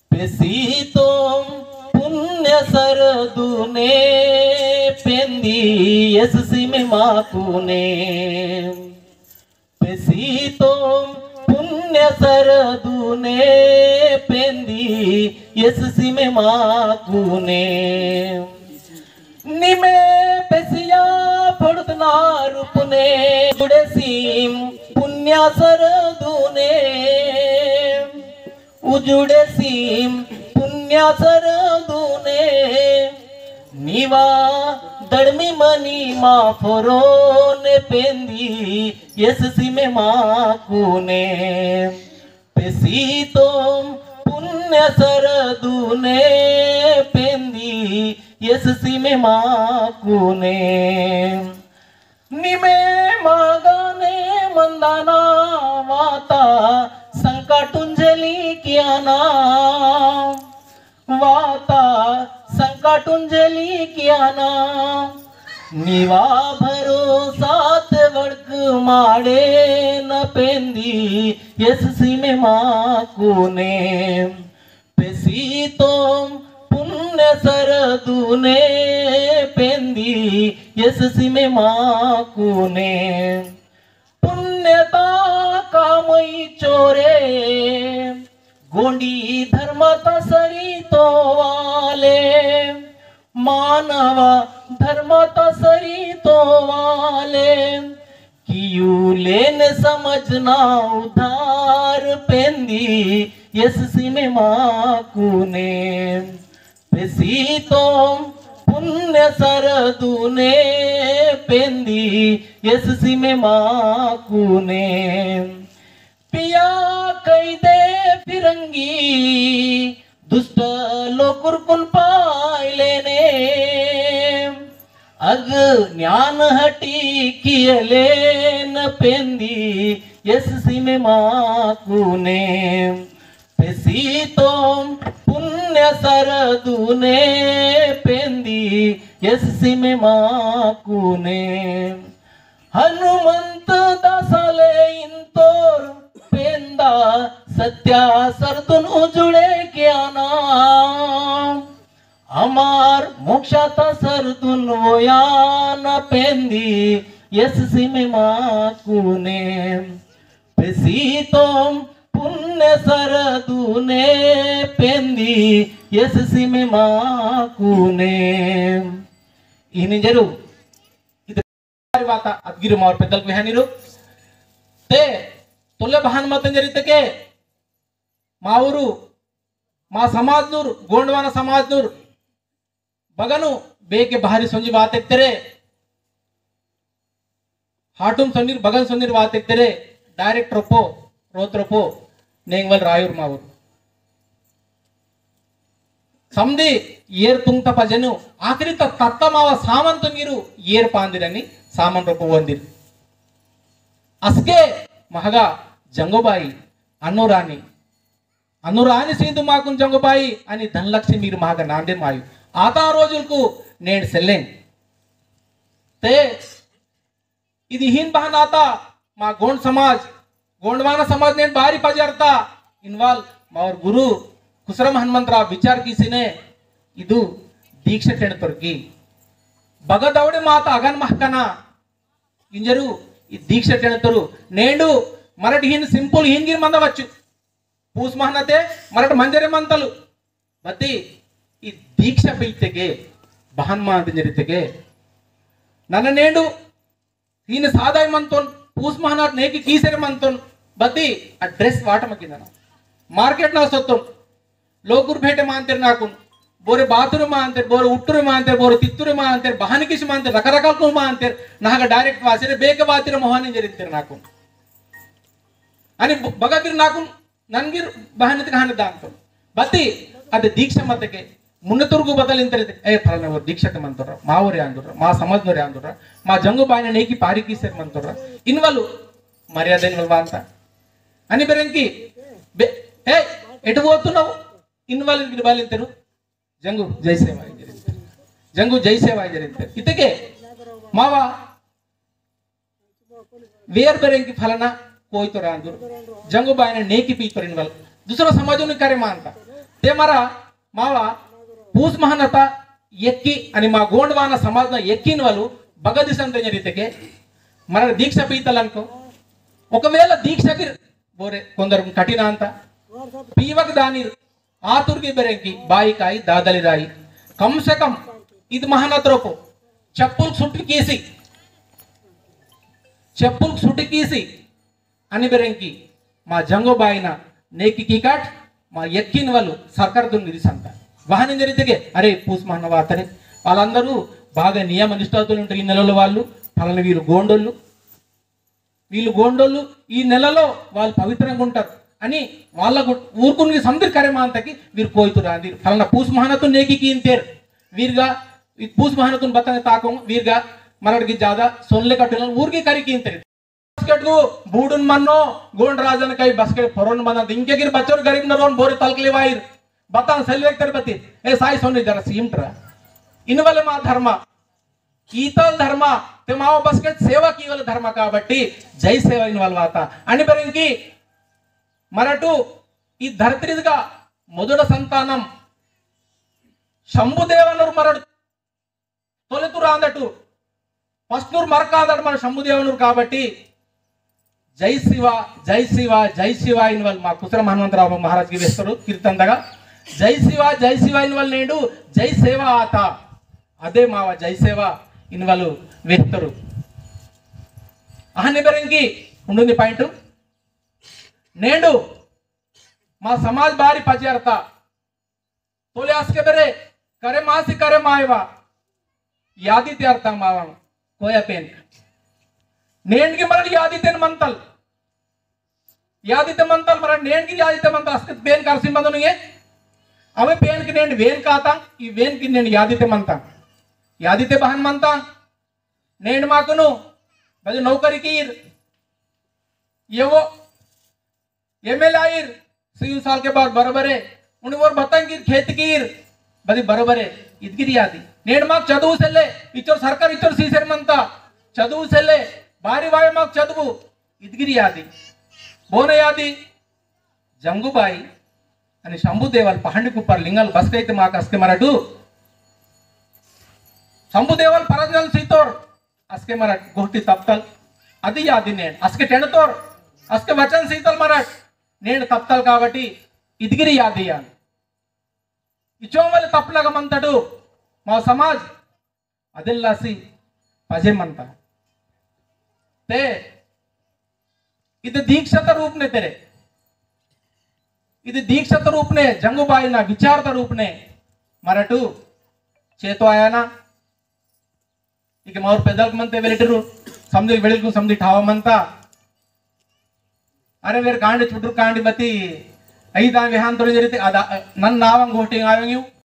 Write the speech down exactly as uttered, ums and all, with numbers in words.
पेसीतो पुण्य सरदूने पेंदी यससी में माकूने पेसीतो पुण्य सरदूने पेंदी यससी में माकूने निमे पेसिया फड़तना रूपने उड़सीम पुण्य सरदूने उजुड़े सीम पुण्य सरदूने निवा दड़मी मनी मा फोरोने पेंदी यससी में माकूने पेसीतो पुण्य सरदूने पेंदी यससी में माकूने निमे मागाने मंदाना वाता संकटुंजलि कियाना वाता संकटुंजलि कियाना निवा भरोसात वर्क माड़े न पेंदी यससी में माकूने पेसीतो पुण्य सरदूने पेंदी यससी में माकूने पुण्यता कामई चोरे गोंडी धर्मता सरी तो वाले मानवा धर्मता सरी तो वाले कियू लेन समझना उधार पेंदी यससी में माकूने पेसीतो पुण्य सरदूने पेंदी यससी में माकूने पिया कई दे फिरंगी दुष्ट लोकुरकुन पाइलेने अग ज्ञान हटी कियले न पेंदी यससी में माकूने पेसीतो पुण्य सरदूने पेंदी यससी में माकूने हनुमंत दासाले इंतोर पेंदा सत्या सरदून उजुड़े ज्ञाना अमार मोक्षाता सरदून वोयान पेंदी यससी में माकूने पेसीतो पुण्य सरदूने पेंदी यससी में माकूने इन्हीं जरूर इधर बात अद्गिर मार पेदल को है निरो ते तोले बहान मत जरित के मावरू मा समाज नूर गोंडवाना समाज नूर बगनु बे के बाहरी संजी बात एक तेरे हाटुम संजीर बगन संजीर बात एक तेरे डायरेक्ट रोपो रोत रोपो नेंगवल रायूर मावूर समधी येर तुंगता पजनु आखिरी तक तत्ता मावा सामन तो नीरू येर पांदिरनी सामन रोपो वंदिर अस्के महगा जंगोबाई अन्नोरानी अन्नोरानी सींधु माकुन जंगोबाई अनि धनलक्ष्मी मीर महगा नांदे मायु आता रोजुलकु नेड सेल्लेंग ते इदी हिन बहन आता मा गोंड समाज गोंडवाना समाज ने बारी पजारता इन्वाल मावर गुरु कुसरम हनुमंतराव विचार कीसिने इदु दीक्षा तेणतोरकी बगदवड़े माता अगन महकना इंजरू ఈ దీక్ష తెణతరు నేండు మరటి హిన్ సింపుల్ హింగిర్ మందవచ్చు పూస్ మహనతే మరటి మంజరే మంతలు బతి ఈ దీక్ష పైతెಗೆ బహన్మా అంజరితెಗೆ ನನ್ನ నేండు ಹೀನ ಸಾದಾಯ ಮಂತೋನ್ పూస్ మహనాట్ నేకి కీసెర మంతోన్ బతి ఆ డ్రెస్ వాటమకిందన మార్కెట్ నా సొత్తోన్ లోకుర్ భేటే మాంతెర్ నాకు बोरे बाथरूम मानते बोरे उट्टुरे मानते बोरे तित्तुरे मानते बहानी किस मानते रकरकाल को मानते नाग डायरेक्ट वासिरे बेक बातिरे मोहानी जरिते नाकु अनि बगतिर नाकु ननगिर बहानी कहानी दांतो बत्ती अद दीक्षा मतके मुन्नतुर्गु बदलिंतरे ए फलने वो दीक्षते मंतोर मावरे आंदुर मा समझनोरे आंदुर मा जंगु बायने नेकी पारी कीसेर मंतोर इनवलु मर्यादा इनवल अंत अनि बेरंकी ए एटु పోతున్నావు इनवल गिरबालिंतरू जंगु जय सेवाय जरिते जंगु जय सेवाय जरिते इतके मावा वेर बेरेंकी फलना कोई तो रांदुर जंगु बायने नेकी पी परिनवल दूसरा समाजों ने कार्य मानता ते मरा मावा पूस महानता ఎక్కి అని మా గోండవాన సమాజం ఎక్కిన వాళ్ళు బగదిసంత జరిగితే మన దీక్ష పీతలనుకో ఒకవేళ దీక్షకి బోరే కొందరు కఠిన అంత పీవక దాని ఆతుర్కి బెరంకి బాయికాయి దాదలి రాయి కమ్సే కమ్ ఇది మహానత్రోపు చెప్పులు సుట్టికీసి చెప్పులు సుట్టికీసి అని బెరంకి మా జంగోబాయిన నేకి కికాట్ మా ఎక్కిన వాళ్ళు సర్కార్ దుంగిరిసంత వాహనం జరిగితే అరే పూస్ మహనవా అతనే వాళ్ళందరూ బాగా నియమ నిష్ఠాతులు ఉంటారు ఈ నెలలో వాళ్ళు ఫలానా వీళ్ళు గోండోళ్ళు వీళ్ళు గోండోళ్ళు ఈ నెలలో వాళ్ళు పవిత్రంగా ఉంటారు అని వాళ్ళ ఊరుకుని సముద్ర కరేమాంతకి వీరు కోయితురా అంది ఫలానా పూస్ మహానతు నేకి ఇంతేరు వీరుగా పూస్ మహానతుని బతని తాకం వీరుగా మనడికి జాదా సొన్లే కట్టిన ఊరికి కరికి ఇంతేరు బూడున్ మన్నో గోండ్ రాజన్ కై బస్కెట్ పొరన్ మన ఇంకెగిరి బచ్చోరు గరీబ్ నరోన్ బోరి తలకలి వాయిర్ बता सेल्वेक तरबती ए साई सोने जरा सीमट्रा इन वाले मा धर्म ఈతల ధర్మ ते माओ बस्केट सेवा की वाले धर्म కాబట్టి జై సేవ ఇన్ వాల్వాత అని బరించి మరటు ఈ ధరిత్రిగా మొదట సంతానం శంభుదేవనూరు మరడు తొలితురు అందటు ఫస్ట్నూరు మరకాదడు మన శంభుదేవనూరు కాబట్టి జై శివ జై శివ జై శివ ఇన్ వాల్ మా కుసర హనుమంతరావు మహారాజ్ కి వేస్తారు కీర్తందగా జై శివ జై శివ ఇన్ వాళ్ళు నేడు జై సేవ ఆత అదే మావ జై సేవ ఇన్ వాళ్ళు వేస్తారు అహని బెరంగి ఉంటుంది పాయింట్ నేడు మా సమాజ్ బారి పజారత తోలి ఆస్కే బెరే కరే మాసి కరే మాయవా యాది త్యార్తా మావ కోయ పేన్ నేన్కి మరడి యాదితేన్ మంతల్ యాదితే మంతల్ మర నేన్కి యాదితే మంతల్ అస్కే పేన్ కర్సిం బందునిగే अवे पेन की నేను వేన్ కాతా ఈ వేన్ కి నేను యాదితే మంతా యాదితే బహన్ మంతా నేను మాకును బది నౌకరీ कीर ये वो एमएल आयर तीन साल के बाद बराबर है उन्हें वो बताएं कि खेत कीर बदी बराबर है इतगिरी यादी నేను మాకు చదువు సెల్లే ఇచ్చర్ సర్కార్ ఇచ్చర్ సీసర్ మంతా చదువు సెల్లే భారీ వాయ మాకు చదువు ఇతగిరి యాది బోన యాది జంగుబాయి అని శంభుదేవాల్ పహండి కుప్పర్ లింగాలు బస్కైతే మాకు అస్కే మరటు శంభుదేవాల్ పరంజల్ సీతోర్ అస్కే మరట్ గోటి తప్తల్ అది యాది నేను అస్కే టెనతోర్ అస్కే వచన్ సీతల్ మరట్ నేను తప్తల్ కాబట్టి ఇదిగిరి యాది యాన్ ఇచోమల్ తప్లగ మంతడు మా సమాజ్ అదిల్లాసి పజేమంత ते ఇది దీక్షత రూపనే తెరే ఇది దీక్షత రూపనే జంగుబాయిన విచారత రూపనే మరటు చేతో ఆయానా ఇక మారు పెద్దలకు మంతే వెలిటరు సమది వెడల్కు సమది ఠావమంతా అరే వేర్ కాండి చుట్టూ కాండి బతి ఐదా విహాంతరు జరిగితే అద నన్ను నావం గోటి ఆయంగు